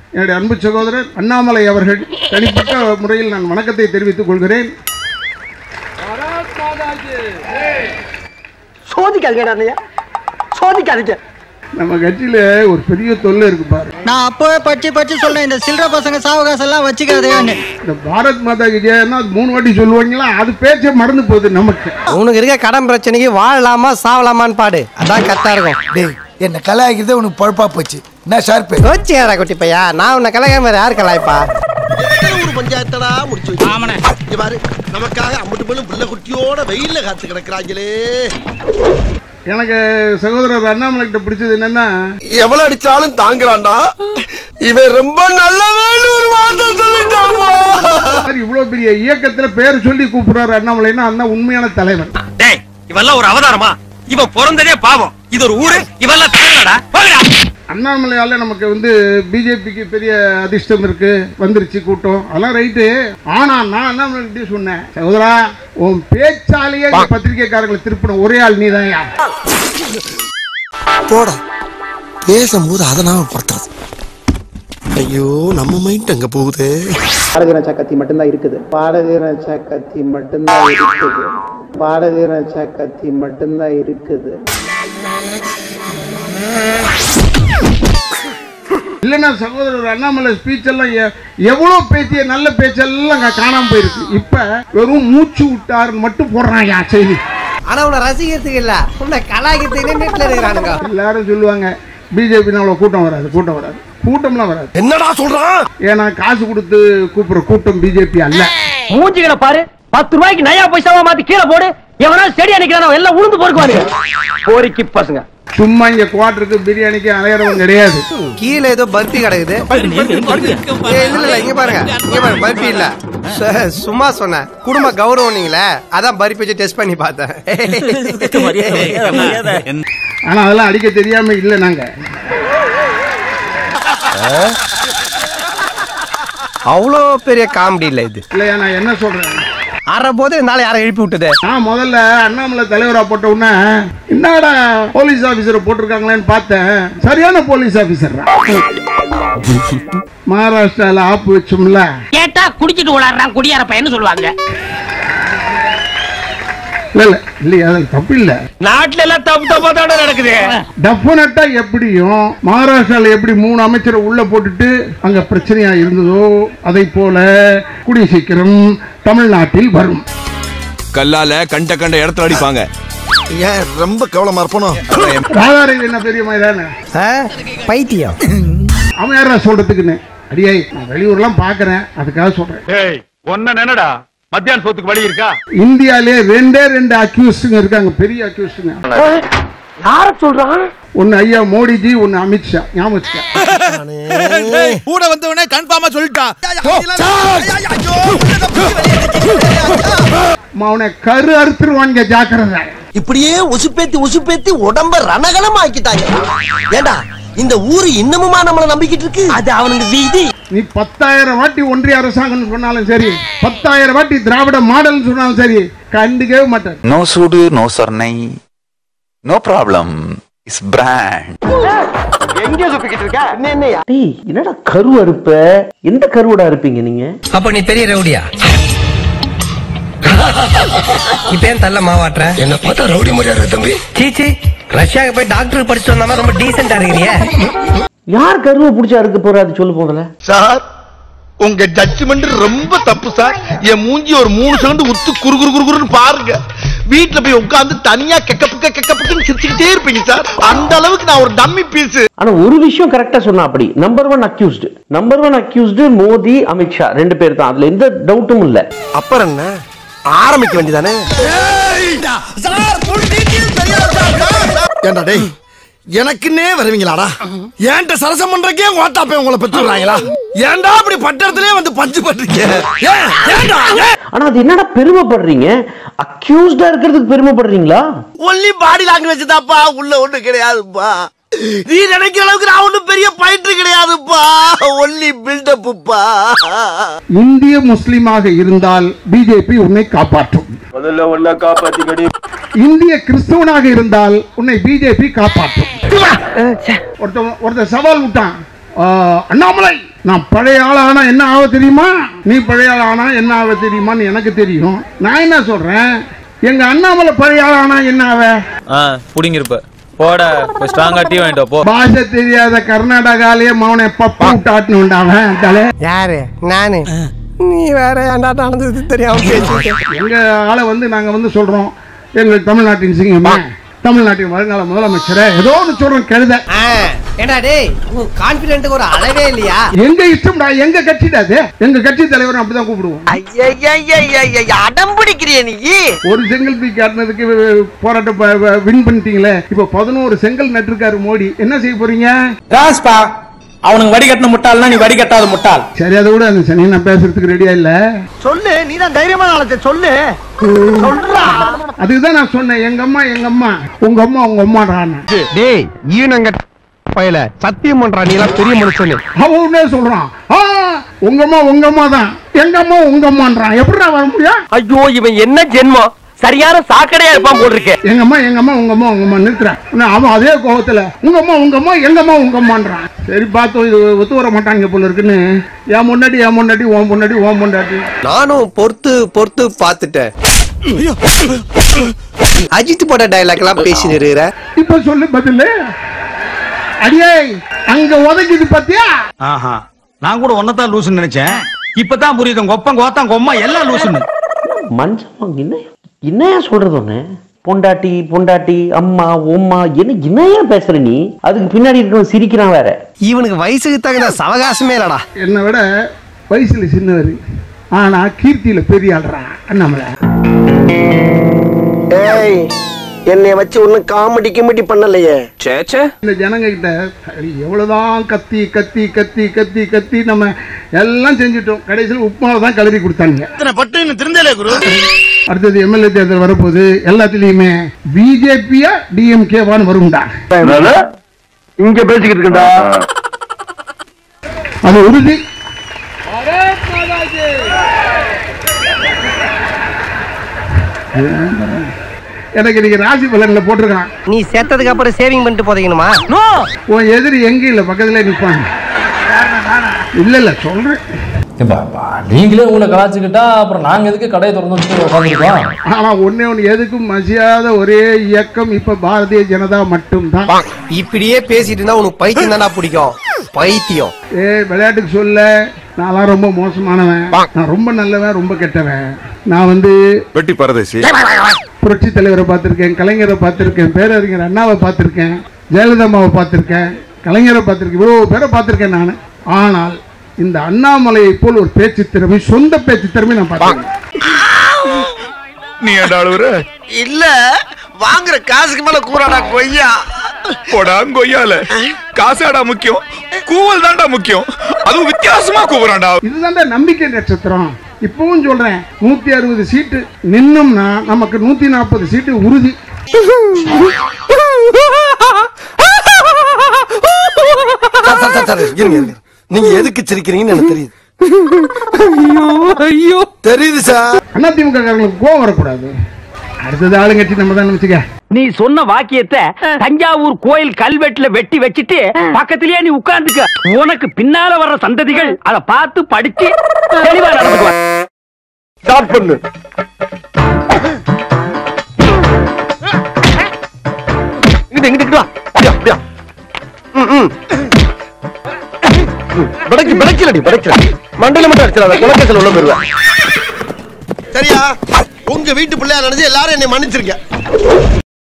என்னுடைய அன்பு சகோதரர் அண்ணாமலை அவர்கள் தனிப்பட்ட முறையில் நான் வணக்கத்தை தெரிவித்துக் கொள்கிறேன். நம்ம கட்சியில ஒரு பெரிய தொல்லை இருக்கு பாரு. நான் அப்பவே பச்சு சொல்றேன், இந்த சில்லற பசங்க சாவகாசம் எல்லாம் வச்சுக்காதேன்னு. இந்த பாரத் மாதா கி ஜெயன்னா 3 வாட்டி சொல்லுவாங்களா, அது பேச்சே மறந்து போகுது நமக்கு. உனக்கு இருக்க கடன் பிரச்சனைக்கு வாழலாமா சாவலாமான்னு பாடு, அதான் கரெக்டா இருக்கும். என்ன கலாய்க்கிறதே உனக்கு பழப்பா போச்சு. என்ன ஷார்ப்பு கோச்சியாடா குட்டி பையா, நான் உன்னை கலாய்க்காம யார் கலாய்ப்பா? ஒரு பஞ்சாயத்தடா முடிச்சு வச்சு பாரு, நமக்காக அம்மட்டு போலும் புள்ள குட்டியோட வெயில்ல காத்து கிடக்குறாங்களே. எனக்கு சகோதரர் அண்ணாமலை கிட்ட பிடிச்சது என்னன்னா, எவ்வளவு அடிச்சாலும் தாங்குறான்டா இவன், ரொம்ப நல்லவன் ஒரு வார்த்தை சொல்லிட்டாமா. இவ்வளவு பெரிய இயக்கத்துல பேர் சொல்லி கூப்பிடுறாரு அண்ணாமலைன்னா அந்த உண்மையான தலைவன். இவெல்லாம் ஒரு அவதாரமா? இவன் பிறந்ததே பாவம், இது ஒரு ஊரு, இவெல்லாம் தலைவடா. அண்ணாமலையால நமக்கு பிஜேபிக்கு பெரிய அதிர்ஷ்டம் இருக்கு, வந்துருச்சு கூட்டம், அதெல்லாம் ரைட்டு. ஆனா நான் அண்ணாமலை கிட்டே சொன்னேன், சகோதரா உன் பேச்சாலேயே பத்திரிகைக்காரர்களை திருப்பின ஒரே ஆள் நீ தான். போட பேசும்போது அதை நாம படுத்துறது. ஐயோ நம்ம மைண்ட் அங்க போகுது. பாரதிய ஜனதா கட்சி மட்டும்தான் இருக்குது. பாரதிய ஜனதா கட்சி மட்டும்தான் இருக்குது. பாரதிய ஜனதா கட்சி மட்டும்தான் இருக்குது. இல்லைன்னா சகோதரர் அண்ணாமலை ஸ்பீச் எல்லாம் எவ்வளவு பேச்சிய நல்ல பேச்செல்லாம் காணாம போயிருக்கு. இப்ப வெறும் மூச்சு விட்டாருன்னு மட்டும் போடுறாங்க செய்தி. ஆனா உன்னை ரசிக்கிறதுக்கு இல்ல, உன்னை கலாய்க்கிறதுக்கு நெட்ல இருக்கிறானுங்க. எல்லாரும் சொல்லுவாங்க பிஜேபி அவ்வளவு கூட்டம் வராது, கூட்டம்லாம் வராது. என்னடா சொல்றான்? ஏன்னா காசு கொடுத்து கூப்பிடுற கூட்டம் பிஜேபி அல்ல. மூஞ்சிகளை பாரு, 10 ரூபாய்க்கு நயா பைசாவா மாத்தி கீழே போடு, எவனா செடியா நிக்கிறானோ எல்லாம் உளுந்து பொறுக்குவானுங்க போரிக்கு பசங்க. சும்மா இங்க குவாட்டருக்கு பிரியாணிக்கு அலையறவங்க கிடையாது. கீழே ஏதோ பர்பி கிடக்குது. இல்ல இங்க பாருங்க, இங்க பாருங்க, பர்பி இல்ல, சும்மா சொன்னேன். குடும்ப கௌரவம் நீங்களே, அதான் பர்பி வச்சு டெஸ்ட் பண்ணி பார்த்தேன். ஆனா அதெல்லாம் அடிக்க தெரியாம இல்ல நாங்க. அவ்வளோ பெரிய காமெடி இல்ல இது. இல்லையா நான் என்ன சொல்றேன், அற போது இருந்தாலும் யாரை எழுப்பி விட்டது. நான் முதல்ல அண்ணாமலை தலைவரா போட்ட உடனே என்னடா போலீஸ் ஆபீசரை போட்டிருக்காங்களேன்னு பார்த்தேன். சரியான போலீஸ் ஆபீசர். மகாராஷ்டிரால ஆப்பு வச்சோம்ல, கேட்டா குடிச்சிட்டு ஓடாடுறான் குடியார பையன்னு சொல்லுவாங்க. இல்லையா அது தப்பு இல்ல. நாட்டுல எல்லாம் தப்பு தப்பா நடக்குது. டெஃபினட்டா எப்படியும் மகாராஷ்டிரால எப்படி 3 அமைச்சரை உள்ள போட்டுட்டு அங்க பிரச்சனையா இருந்ததோ அதை போல கூடிய சீக்கிரம் தமிழ்நாட்டில் வரும். கல்லால கண்ட இடத்துல அடிப்பாங்க. ஏன் ரொம்ப கவனமா இருப்போம்? ராதாரவி என்ன பெரிய மாதிரிதானே பைத்தியம். அவன் யாரா சொல்றதுக்குன்னு அடியாய் நான் வெளியூர்லாம் பாக்குறேன், அதுக்காக சொல்றேன். என்னடா மத்தியான சொத்துக்கு வழி இருக்கா? இந்தியாலே 2 அக்யூஸ்டுங்க இருக்காங்க, பெரிய அக்யூஸ்டுங்க. யார சொல்றான்? ஒன்னு ஐயா மோடிஜி, ஒன்னு அமித்ஷா. ஞாபகம் கூட வந்தவனே கன்ஃபார்மா சொல்லிட்டான். அவனை கரு அறுத்துருவாங்க, ஜாக்கிரதை. இப்படியே உசுப்பேத்தி உடம்ப ரணகலம் ஆக்கிட்டாங்க. ஏண்டா இந்த ஊரு இன்னமுமா நம்மள நம்பிக்கிட்டு இருக்கு? அது அவனுக்கு வீதி. நீ 10,000 வாட்டி ஒன்றிய அரசாங்கம் சொன்னாலும் சரி, 10,000 வாட்டி திராவிட மாடல் சொன்னாலும் சரி, கண்டுக்கவே மாட்டேன். நோ சூடு நோ சொர்ணை, நோ ப்ராப்ளம், இஸ் பிராண்ட். எங்க சுத்திக்கிட்டு இருக்க? என்னடா கரு அறுப்ப? எந்த கருவடா இருப்பீங்க நீங்க? அப்ப நீ பெரிய ரவுடியா? இப்ப ஏன் தள்ள மாவாட்டுற? என்ன பார்த்தா ரவுடி மாதிரியா இருக்கு தம்பி? சீச்சி, ரஷ்யாவுக்கு போய் டாக்டர் படிச்சு வந்தாம ரொம்ப டீசென்டா இருக்கிறீங்க. யார் கருவை புடிச்சா இருக்க போறாது சொல்லு போதல. சார் உங்க ஜட்ஜ்மெண்ட் ரொம்ப தப்பு சார். என் மூஞ்சி ஒரு 3 செகண்ட் உத்து குறுகுறுன்னு பாருங்க. வீட்டுல போய் உட்கார்ந்து தனியா கெக்கப்புன்னு சிரிச்சுக்கிட்டே இருப்பீங்க சார். அந்த அளவுக்கு நான் ஒரு டம்மி பீஸ். ஆனா ஒரு விஷயம் கரெக்டா சொன்னா, அப்படி நம்பர் 1 அக்யூஸ்டு மோடி, அமித்ஷா 2 பேர் தான். அதுல எந்த டவுட்டும் இல்ல. அப்புறம் என்ன ஆரம்பிக்க வேண்டியதானே? ஏண்டா டேய், எனக்குன்னே வருவீங்களாடா? ஏன்ட்ட சரசம் பண்றக்கே ஓட்டாப்பே உங்களை பெற்றுறாங்களா? ஏன்டா அப்படி பட்டத்திலே வந்து பஞ்சு பண்றீங்க? ஆனா அது என்னடா பெருமைப்படுறீங்க? அக்யூஸ்டா இருக்கிறதுக்கு பெருமைப்படுறீங்களா? ஒன்லி பாடி லாங்குவேஜ் தான்ப்பா, உள்ள ஒண்ணு கிடையாதுப்பா. நீ நினைக்கிற அளவுக்கு நான் ஒண்ணும் பெரிய பாயிண்ட் கிடையாதுப்பா, ஒன்லி பில்டப்புப்பா. இந்திய முஸ்லிமாக இருந்தால் பிஜேபி உன்னை காப்பாற்றும். முதல்ல உள்ள காப்பாத்திக்கடி. இந்திய கிறிஸ்தவனாக இருந்தால் உன்னை பிஜேபி காப்பாற்றும். ஒருத்தர் சவால் விட்டான், அண்ணாமலை நான் பழைய ஆள் ஆனா என்ன ஆக தெரியுமா, நீ பழைய ஆள் ஆனா என்ன ஆக தெரியுமான்னு எனக்கு தெரியும். நான் என்ன சொல்றேன், எங்க அண்ணாமலை பழைய ஆள் ஆனா என்ன ஆவ புடிங்கிருப்ப போட ஸ்ட்ராங்கா டீ வாங்கிட்டு போ. பாஷை தெரியாத கர்நாடகாலயே மௌன பப்பு விட்டாட்டுன்னு உண்டாவன். யாரு? நானு. நீ வேற ஏன்டா நடந்தது தெரியாம பேசிட்டு. எங்க ஆளை வந்து நாங்க வந்து சொல்றோம், எங்க தமிழ்நாட்டின் சிங்கமே, தமிழ்நாட்டின் வருங்கால முதலமைச்சரை ஏதோ ஒன்று சொல்றோம். கழுத ஏண்டா டேய், உன் கான்ஃபிடென்ட்க்கு ஒரு அளவே இல்லையா? எங்க இஷ்டம்டா, எங்க கட்சிடா அது, எங்க கட்சி தலைவர் அப்படிதான் கூப்பிடுவோம். அடம் பிடிக்கிறிய நீ. ஒரு செங்கல் தூக்கி காட்டினதுக்கு போராட்டம் வின் பண்ணிட்டீங்களே, இப்ப 11 செங்கல் நட்டிருக்காரு மோடி, என்ன செய்ய போறீங்க? ராஸ்பா அவனுக்கு வடிகட்டின முட்டாள்னா நீ வடிகட்டாத முட்டாள். சரி, அதை விட அந்த சனி நான் பேசுறதுக்கு ரெடியா இல்ல. சொல்லு, நீ தான் தைரியமான ஆளத்தை சொல்லு. அதுக்குதான் நான் சொன்னேன், எங்க அம்மா எங்க அம்மா, உங்க அம்மா உங்க அம்மாடான்னு. டேய் ஈனங்க பயல சத்தியம் பண்றா, நீ எல்லாம் பெரிய மனுஷன். அவன் உடனே சொல்றான், உங்க அம்மா தான், எங்க அம்மா உங்க அம்மான்றான். எப்படிடா வர முடியும்? ஐயோ இவன் என்ன ஜென்மம், சரியான சாக்கடையா இருப்பான் போல் இருக்கே. எங்க அம்மா உங்க அம்மா நிறுத்துறான். அவன் அதே கோபத்துல உங்க அம்மா எங்க அம்மா உங்க அம்மான்றான். சரி பார்த்தோம், இது ஒத்து வர மாட்டாங்க போல இருக்குன்னு என் முன்னாடி ஓம் முன்னாடி நானும் பொறுத்து பாத்துட்டேன். அஜித் போட்ட டயலாக் எல்லாம் பேசிட்டு இருக்கிற. இப்ப சொல்லு பதில். அடியே அங்க உதக்கிது பாத்தியா? நான் கூட ஒன்னதான் லூசுன்னு நினைச்சேன், இப்பதான் புரியுது கொப்பம் கோத்தான் கொம்மா எல்லாம் லூசுன்னு. மனுஷன் என்னையா சொல்றது? ஒண்ணு பொண்டாட்டி அம்மா உம்மா என்னையா பேசுற நீ? அதுக்கு பின்னாடி இருக்க சிரிக்கிறான் வேற. இவனுக்கு வயசுக்கு தகுந்த சவகாசமே இல்லடா. என்னை விட வயசுல சின்னவர், ஆனா கீர்த்தியில பெரிய ஆள்றா அண்ணாமலை. என்னைய வச்சு ஒன்னும் காமெடி பண்ணலையே. இந்த ஜனங்க கிட்ட எவ்வளவுதான் கத்தி கத்தி கத்தி கத்தி கத்தி நம்ம எல்லாம் செஞ்சுட்டோம். கடைசியில் உப்புமாவை தான் கலரி கொடுத்தாங்க. அடுத்தது எம்எல்ஏ தேர்தல் வரப்போது, எல்லாத்திலயுமே பிஜேபியா டிஎம்கேவான்னு வரும்டா. இங்க பேசிக்கிட்டு இருக்கா அது உறுதி. எனக்கு இன்னைக்கு ராசி பலன்ல போட்டிருக்கான், நீ செத்ததுக்கு அப்புறம் சேவிங் பண்ணிட்டு போதீங்கணுமா? உன் எதிரி எங்க இல்ல, பக்கத்துல நிப்பாங்க. இல்ல சொல்றேன், நீங்களே உங்களை கலாச்சுக்கிட்டா அப்புறம் நாங்க எதுக்கு கடையை திறந்து. ஆனா ஒண்ணு எதுக்கும் மசியாத ஒரே இயக்கம் இப்ப பாரதிய ஜனதா மட்டும்தான். இப்படியே பேசிட்டு இருந்தா உனக்கு பைத்தியம் தானா பிடிக்கும்? பைத்தியம். விளையாட்டுக்கு சொல்ல, நான் ரொம்ப மோசமானவன், நான் ரொம்ப நல்லவன், ரொம்ப கெட்டவன். நான் வந்து வெட்டி பரதேசி புரட்சி தலைவரை பார்த்திருக்கேன், கலைஞரை பார்த்திருக்கேன், பேரறிஞர் அண்ணாவை பார்த்திருக்கேன், ஜெயலலிதாவை பார்த்திருக்கேன், கலைஞரை பார்த்திருக்கேன், இவ்வளவு பேரை பார்த்திருக்கேன் நான். ஆனால் இந்த அண்ணாமலையை போல் ஒரு பேச்சு திறமை, சொந்த பேச்சு திறமை நான் பார்த்தேன். நீ ஏண்டாளுவர இல்ல வாங்குற காசுக்கு மேல கூறாடா கொய்யா. போடா கொய்யால காசாடா முக்கியம், கூவல் தாண்டா முக்கியம். அதுவும் வித்தியாசமா கூவுறான்டா. இதுதான் நம்பிக்கை நட்சத்திரம். இப்பவும் சொல்றேன், 160 சீட்டு நின்னோம்னா நமக்கு 140 சீட்டு உறுதி. நீங்க எதுக்கு சிரிக்கிறீங்கன்னு எனக்கு தெரியுது. ஐயோ தெரியுது சார். அதிமுக காரங்களுக்கு கோவம் வரக்கூடாது. அடுத்தது ஆளுங்கட்சி நம்ம தான் வச்சுக்க. நீ சொன்ன வாக்கியத்தை தஞ்சாவூர் கோயில் கல்வெட்டுல வெட்டி வச்சிட்டு பக்கத்திலேயே நீ உட்கார்ந்துக்க. உனக்கு பின்னால வர்ற சந்ததிகள் அதை பார்த்து படிச்சு தெளிவா நடந்துக்குவாங்க. ஸ்டார்ட் பண்ணு. இங்கிட்டு வா. அப்படியா படைக்கலடி மண்டல மட்டும் அடிச்சிடாத, குலக்கேசல் உள்ள போயிருவேன். சரியா? உங்க வீட்டு பிள்ளையா நினைச்சு எல்லாரும் என்னை மன்னிச்சிருக்க.